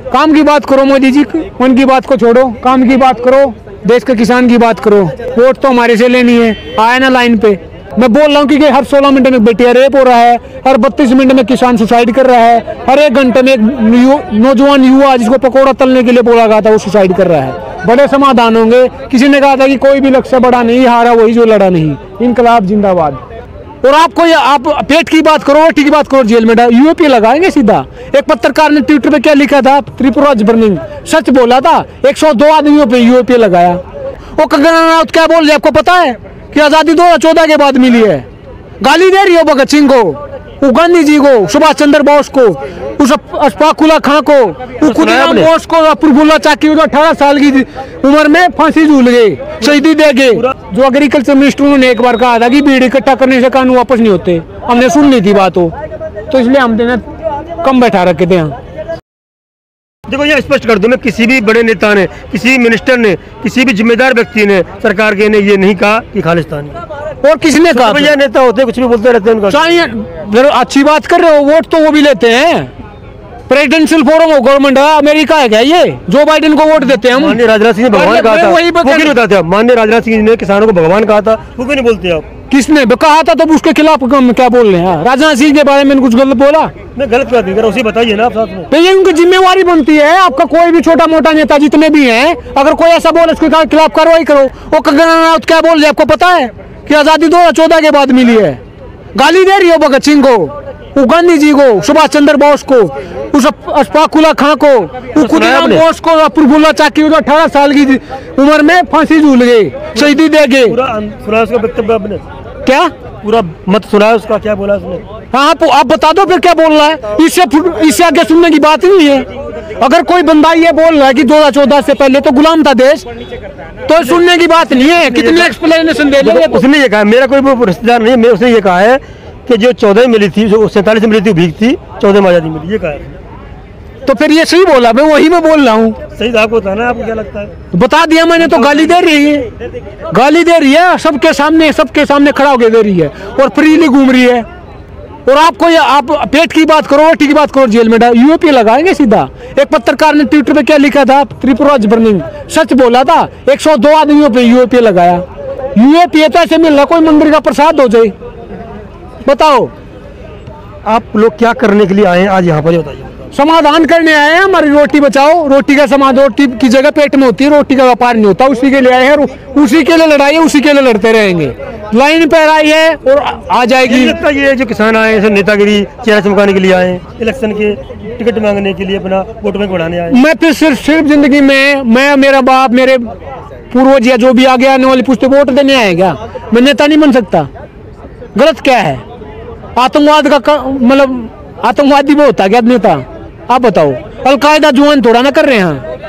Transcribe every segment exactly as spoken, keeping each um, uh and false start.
काम की बात करो मोदी जी, उनकी बात को छोड़ो, काम की बात करो, देश के किसान की बात करो। वोट तो हमारे से लेनी है, आए ना लाइन पे। मैं बोल रहा हूँ कि हर सोलह मिनट में बेटियां रेप हो रहा है, हर बत्तीस मिनट में किसान सुसाइड कर रहा है, हर एक घंटे में एक नौजवान युवा जिसको पकौड़ा तलने के लिए बोला गया था वो सुसाइड कर रहा है। बड़े समाधान होंगे। किसी ने कहा था कि कोई भी लक्ष्य बड़ा नहीं, हारा वही जो लड़ा नहीं। इनकलाब जिंदाबाद। और आपको ये आप पेट की बात करो, रोटी की बात करो, जेल में यूएपी लगाएंगे सीधा। एक पत्रकार ने ट्विटर पे क्या लिखा था, त्रिपुरा बर्निंग, सच बोला था। एक सौ दो आदमियों पे यूएपी लगाया। वो कंगना रनावत क्या बोल रही है आपको पता है कि आजादी दो हजार चौदह के बाद मिली है। गाली दे रही हो भगत सिंह को, वो गांधी जी को, सुभाष चंद्र बोस को, उस अशफाक उल्ला खां को, खुदीराम बोस को, प्रफुल्ल चाकी जो अठारह साल की उम्र में फांसी झूल गए, शहीदी दे गए। जो एग्रीकल्चर मिनिस्टर उन्होंने एक बार कहा था कि भीड़ इकट्ठा करने से कानून वापस नहीं होते, हमने सुन ली थी बात हो, तो इसलिए हमने कम बैठा रखे थे यहाँ। देखो ये स्पष्ट कर दूं, मैं किसी भी बड़े नेता ने, किसी भी मिनिस्टर ने, किसी भी जिम्मेदार व्यक्ति ने सरकार के ने ये नहीं कहा कि खालिस्तानी। और किसने कहा? भैया नेता होते कुछ भी बोलते रहते हैं उनका। चाहिए अच्छी बात कर रहे हो, वोट तो वो भी लेते हैं। प्रेसिडेंशियल फोरम हो, गवर्नमेंट है, अमेरिका है क्या ये? जो बाइडेन को वोट देते हैं हम। माननीय राजनाथ सिंह ने भगवान कहा था, वो क्यों बताते हैं? माननीय राजनाथ सिंह ने किसानों को भगवान कहा था, वो क्यों नहीं बोलते आप? किसने कहा था? तो उसके खिलाफ क्या बोल रहे हैं? राजनाथ सिंह के बारे में कुछ गलत बोला? मैं गलत बात नहीं कर रहा, उसी बताइए ना आप साथ में। तो ये उनकी जिम्मेवारी बनती है। आपका कोई भी छोटा मोटा नेता जितने भी हैं, अगर कोई ऐसा बोले उसके खिलाफ कार्रवाई करो। वो कंगना रनावत क्या बोल रही है आपको पता है कि आजादी दो हजार चौदह के बाद मिली है। गाली दे रही हो भगत सिंह को, वो गांधी जी को, सुभाष चंद्र बोस को, उस अशफाक उल्ला खां को, वो खुदीराम बोस को, प्रफुल्ल चाकी जो अठारह साल की उम्र में फांसी झूल गए, शहीदी दे गए। क्या पूरा मत सुना उसका, क्या बोला उसने? हाँ आप, आप बता दो फिर क्या बोल रहा है। इससे इससे आगे सुनने की बात नहीं है। अगर कोई बंदा ये बोल रहा है कि दो हजार चौदह से पहले तो गुलाम था देश, तो सुनने की बात नहीं है। कितनी एक्सप्लेनेशन दे देंगे? उसने ये कहा, मेरा कोई रिश्तेदार नहीं है, उसने ये कहा है कि जो चौदह मिली थी, जो सैंतालीस मिली थी भीख थी, चौदह में आजादी मिली, ये कहा है। तो फिर ये सही बोला, मैं वही में बोल रहा हूँ। सही था, आपको बताना, आपको क्या लगता है? बता दिया मैंने। तो गाली दे रही है, गाली दे रही है सबके सामने, सबके सामने खड़ा होकर दे रही है और फ्रीली घूम रही है। और आपको ये आप पेट की बात करो, रोटी की बात करो, जेल में यूएपी लगाएंगे सीधा। एक पत्रकार ने ट्विटर पे क्या लिखा था, त्रिपुरा बर्निंग, सच बोला था। एक सौ दो आदमियों पे यूएपी लगाया। यूएपी तो ऐसे मिल रहा कोई मंदिर का प्रसाद हो जाए। बताओ आप लोग क्या करने के लिए आए हैं आज यहाँ पर, बताइए। समाधान करने आए हैं। हमारी रोटी बचाओ, रोटी का समाधान, रोटी की जगह पेट में होती है, रोटी का व्यापार नहीं होता। उसी के लिए आए हैं, उसी के लिए लड़ाई है, उसी के लिए लड़ते रहेंगे। लाइन पे आई है और आ जाएगी। लगता है ये जो किसान आए हैं नेतागिरी चेहरा चमकाने के लिए आए, इलेक्शन के टिकट मांगने के लिए, अपना वोट बैंक बढ़ाने आए। मैं फिर सिर्फ सिर्फ जिंदगी में मैं, मेरा बाप, मेरे पूर्वज या जो भी आगे आने वाली पुश्ते वोट देने आएगा। मैं नेता नहीं बन सकता। गलत क्या है? आतंकवाद का मतलब आतंकवादी वो होता क्या नेता? आप बताओ। अलकायदा जुआन थोड़ा ना कर रहे हैं।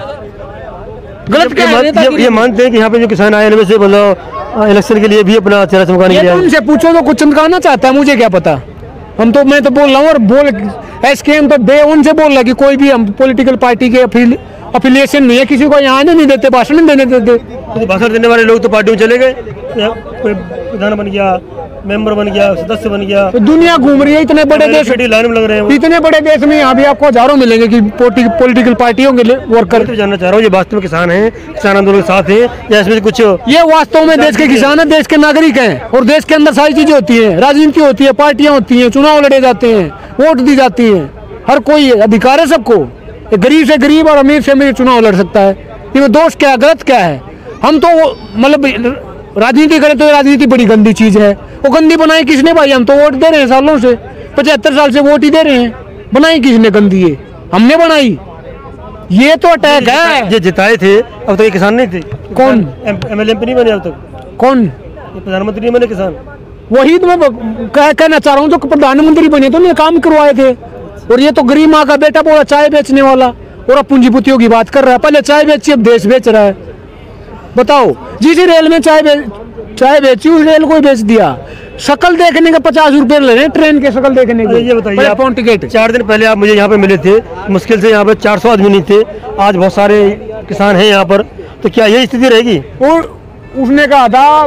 गलत क्या है? ये, ये मानते हैं कि यहाँ पे जो किसान आए हैं से मतलब इलेक्शन के लिए भी अपना चेहरा चमकाने के लिए। उनसे पूछो तो कुछ चमकाना चाहता है, मुझे क्या पता। हम तो मैं तो बोल रहा हूँ और बोल एसकेएम तो बे उनसे बोल रहा है कि कोई भी हम पॉलिटिकल पार्टी के अफिलिएशन नहीं है, किसी को यहाँ नहीं देते, भाषण नहीं देने देते। तो भाषण देने वाले लोग तो पार्टी में चले गए, कोई प्रधान बन गया, मेंबर बन गया, सदस्य बन गया। तो दुनिया घूम रही है। इतने बड़े देश लाइन में लग रहे हैं, इतने बड़े देश में यहाँ भी आपको हजारों मिलेंगे कि पॉलिटिकल पार्टियों के वर्कर। तो जानना चाह रहा हूँ, ये वास्तव में किसान हैं, किसान आंदोलन के साथ हैं या इसमें कुछ? ये वास्तव में देश के किसान हैं, देश के नागरिक हैं। और देश के अंदर सारी चीजें होती है, राजनीति होती है, पार्टियां होती है, चुनाव लड़े जाते हैं, वोट दी जाती है। हर कोई अधिकार है सबको। गरीब से गरीब और अमीर से अमीर चुनाव लड़ सकता है। इसमें दोष क्या है, गलत क्या है? हम तो मतलब राजनीति करें तो राजनीति बड़ी गंदी चीज है। वो गंदी बनाई किसने भाई? हम तो वोट दे रहे हैं सालों से, पचहत्तर साल से वोट ही दे रहे हैं। बनाई किसने गंदी? है हमने बनाई। ये तो अटैक है। ये जिताए थे, अब तक ये किसान नहीं थे। कौन? एमएलए नहीं बने अब तक। कौन? प्रधानमंत्री नहीं बने किसान। वही तो मैं कह, कहना चाह रहा हूँ। जो प्रधानमंत्री बने तो उन्हें काम करवाए थे। और ये तो गरीब माँ का बेटा बोला चाय बेचने वाला, और अब पूंजीपतियों की बात कर रहा है। पहले चाय बेची, अब देश बेच रहा है। बताओ, जिस रेल में चाय चाय बेची उस रेल को ही बेच दिया। शक्ल देखने का पचास रुपए ले रहे हैं, ट्रेन के शक्ल देखने के। ये बताइए, आप टिकट चार दिन पहले आप मुझे यहाँ पे मिले थे, मुश्किल से यहाँ पे चार सौ आदमी नहीं थे, आज बहुत सारे किसान हैं यहाँ पर, तो क्या यही स्थिति रहेगी? और उसने कहा था,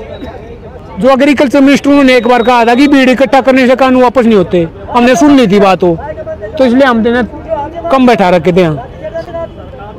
जो एग्रीकल्चर मिनिस्टर उन्होंने एक बार कहा था कि भीड़ इकट्ठा करने से कानून वापस नहीं होते। हमने सुन ली थी बात हो, तो इसलिए हमने कम बैठा रखे थे यहाँ।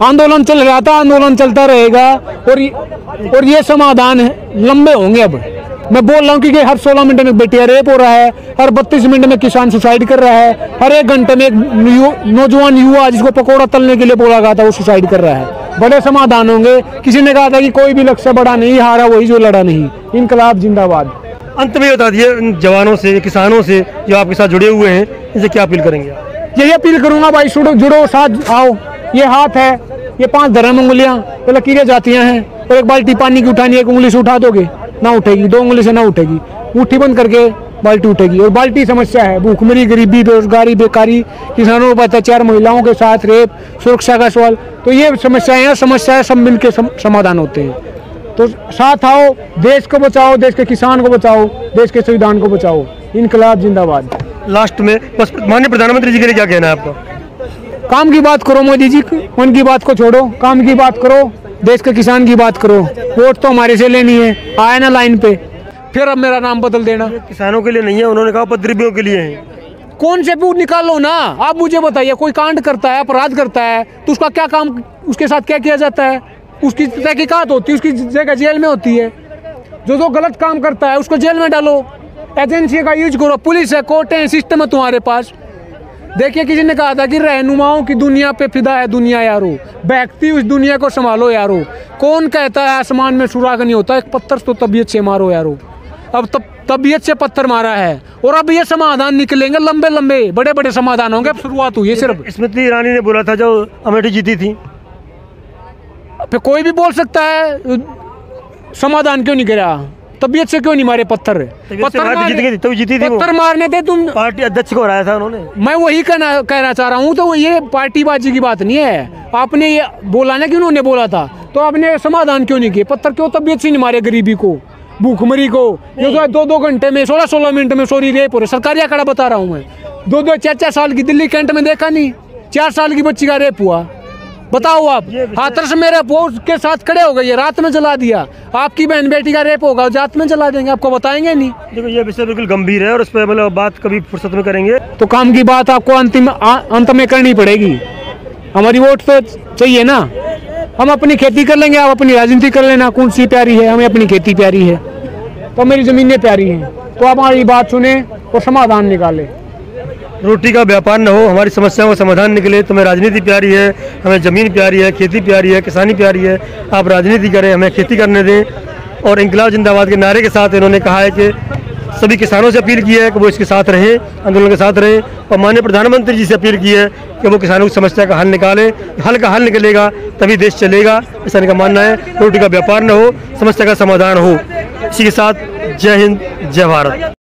आंदोलन चल रहा था, आंदोलन चलता रहेगा और ये, और ये समाधान लंबे होंगे। अब मैं बोल रहा हूँ कि हर सोलह मिनट में बेटियां रेप हो रहा है, हर बत्तीस मिनट में किसान सुसाइड कर रहा है, हर एक घंटे में एक नौजवान युवा जिसको पकौड़ा तलने के लिए बोला गया था वो सुसाइड कर रहा है। बड़े समाधान होंगे। किसी ने कहा था कि कोई भी लक्ष्य बड़ा नहीं, हारा वही जो लड़ा नहीं। इनकलाब जिंदाबाद। अंत में बता दिए जवानों से, किसानों से जो आपके साथ जुड़े हुए हैं, इनसे क्या अपील करेंगे आप? यही अपील करूंगा भाई, जुड़ो जुड़ो साथ आओ। ये हाथ है, ये पांच धर्म उंगलियां, ये लकीरें जातियां हैं, और एक बाल्टी पानी की उठानी, एक उंगली से उठा दोगे ना उठेगी, दो उंगली से ना उठेगी, मुट्ठी बंद करके बाल्टी उठेगी। और बाल्टी समस्या है, भूखमरी, गरीबी, बेरोजगारी, बेकारी, किसानों पर अत्याचार, महिलाओं के साथ रेप, सुरक्षा का सवाल, तो ये समस्याएं हैं। समस्याएं सब मिलकर सम, समाधान होते हैं। तो साथ आओ, देश को बचाओ, देश के किसान को बचाओ, देश के संविधान को बचाओ। इनकलाब जिंदाबाद। लास्ट में बस माननीय प्रधानमंत्री जी के लिए क्या कहना है आपका? काम की बात करो मोदी जी, उनकी बात को छोड़ो, काम की बात करो, देश के किसान की बात करो। वोट तो हमारे से लेनी है, आए ना लाइन पे, फिर अब मेरा नाम बदल देना। किसानों के लिए नहीं है, उन्होंने कहा उपद्रवियों के लिए है। कौन से पूछ निकालो ना, आप मुझे बताइए। कोई कांड करता है, अपराध करता है, तो उसका क्या काम, उसके साथ क्या किया जाता है? उसकी तहकीकात होती है, उसकी जगह जेल में होती है। जो जो गलत काम करता है उसको जेल में डालो, एजेंसी का यूज करो, पुलिस है, कोर्ट है, सिस्टम है तुम्हारे पास। देखिए, किसी ने कहा था कि रहनुमाओं की दुनिया पे फिदा है दुनिया यारो, बहकती उस दुनिया को संभालो यारो। कौन कहता है आसमान में सुराग नहीं होता, एक पत्थर तो तबीयत से मारो यारो। अब तब तबीयत से पत्थर मारा है, और अब ये समाधान निकलेंगे, लंबे लंबे बड़े बड़े समाधान होंगे। अब शुरुआत हुई है सिर्फ। स्मृति ईरानी ने बोला था जो अमेठी जीती थी, फिर कोई भी बोल सकता है समाधान क्यों नहीं करा, तबीयत से क्यों नहीं मारे पत्थर? पत्थर जीत गई, तभी जीती थी। पत्थर मारने थे तुम, पार्टी अध्यक्ष को हराया था उन्होंने। मैं वही कहना कहना चाह रहा हूँ। तो ये पार्टीबाजी की बात नहीं है। आपने ये बोला ना कि उन्होंने बोला था, तो आपने समाधान क्यों नहीं किए? पत्थर क्यों तबीयत से नहीं मारे? गरीबी को, भूखमरी को, ये तो दो दो घंटे में, सोलह सोलह मिनट में सॉरी रेप हो रहे। सरकारी आंकड़ा बता रहा हूँ मैं। दो दो चार चार साल की दिल्ली कैंट में देखा नहीं, चार साल की बच्ची का रेप हुआ। बताओ आप, हाथरस में रेप हुआ, उसके साथ खड़े हो गए, ये रात में जला दिया। आपकी बहन बेटी का रेप होगा, रात में जला देंगे, आपको बताएंगे नहीं। देखो, ये विषय बिल्कुल गंभीर है और उस पर मतलब बात कभी फुर्सत में करेंगे। तो काम की बात आपको अंतिम अंत में करनी पड़ेगी। हमारी वोट तो चाहिए ना। हम अपनी खेती कर लेंगे, आप अपनी राजनीति कर लेना। कौन सी प्यारी है? हमें अपनी खेती प्यारी है, तो मेरी जमीनें प्यारी हैं। तो आप हमारी बात सुने और समाधान निकाले। रोटी का व्यापार न हो, हमारी समस्याओं का समाधान निकले। तुम्हें राजनीति प्यारी है, हमें ज़मीन प्यारी है, खेती प्यारी है, किसानी प्यारी है। आप राजनीति करें, हमें खेती करने दें। और इंकलाब जिंदाबाद के नारे के साथ इन्होंने कहा है कि सभी किसानों से अपील की है कि वो इसके साथ रहें, आंदोलन के साथ रहें। और माननीय प्रधानमंत्री जी से अपील की है कि वो किसानों की समस्या का हल निकालें। हल का हल निकलेगा तभी देश चलेगा, ऐसा इनका मानना है। रोटी का व्यापार न हो, समस्या का समाधान हो। इसी के साथ जय हिंद, जय भारत।